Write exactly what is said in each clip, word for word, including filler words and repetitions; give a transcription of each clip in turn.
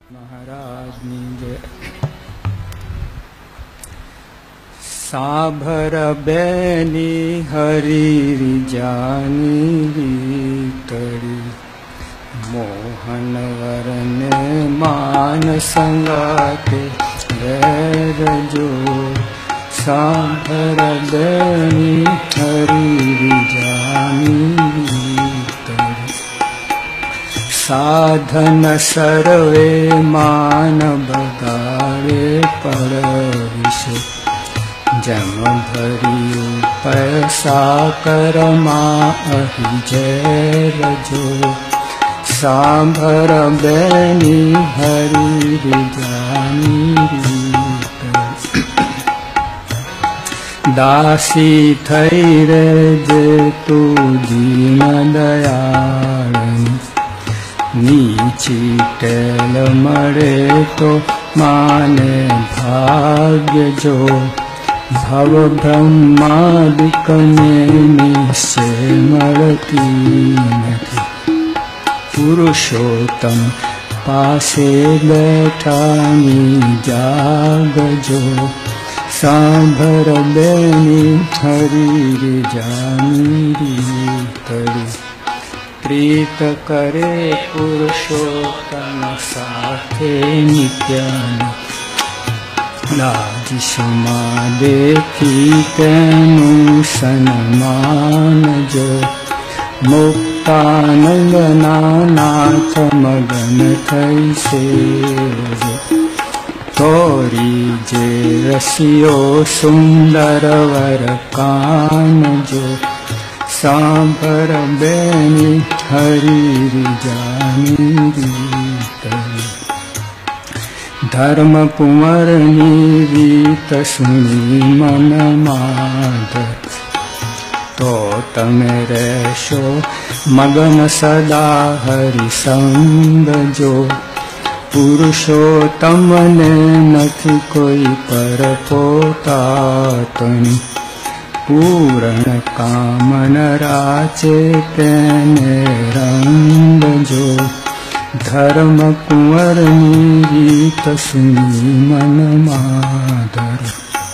महाराजनी जय। साभर बैनी हरी जानी तड़ी मोहन वरन मान संगाते वैर जो। साभर बैनी हरी जानी तड़ी साधन सर्वे मान बगाड़े पर विष। जम भरियो पैसा करमा अहि जय रजो। सांभर बैनी हरि जानी दासी थई रे जे तू दीन दयाळनी। नीची टेल मरे तो माने भाग्य जो। भव ब्रह्मादिक ने निश्चय मरती नहीं। पुरुषोत्तम पासे बैठानी जाग जो। सांभर बैनी हरि जानी तरी। प्रीत करे पुरुषोत्तम साथे नित्यान। लाज क्षमा देखी तेनु सन्मान जो। मुक्तानंद नाथ मगन थई सेवजो। तोरी जे रसियो सुंदर वर कान जो। सांभर बैनी हरि जानी तरी। धर्म कुंवर रीत सुनी मन माधर। तो तमे रहशो मगन सदा हरि संग जो। पुरुषोत्तम ने नथी कोई पर पोतातनी। पूर्ण कामन राचे तेने रंग जो। धर्म कुंवर रीत सुनी मन माधर।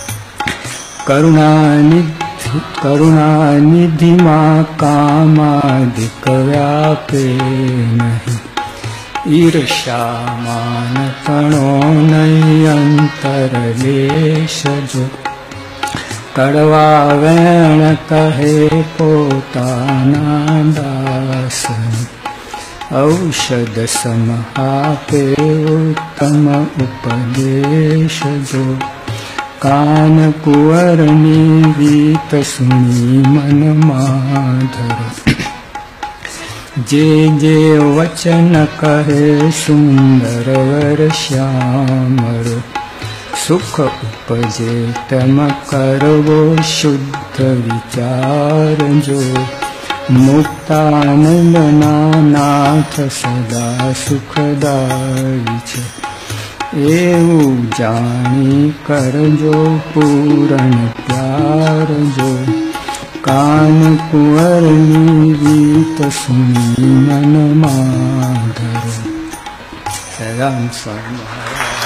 करुणानिधि करुणानिधि माँ कामादिक व्यापे नहीं। ईर्ष्या मान तणो नहीं अंतर लेश जो। कड़वा वेण कहे पोताना दासन। औषध सम आपे उत्तम उपदेश जो। कान कुंवर रीत सुनी मन माधर। जे जे वचन कहे सुंदर वर श्यामर। सुख उपजे तम करवो शुद्ध विचार जो। मुक्तानंद नाथ सदा सुखदायी छे। एवं जानी करजो पूरण प्यार जो। कान कुंवर रीत सुनी मन माधर। राम स्वामी महाराज।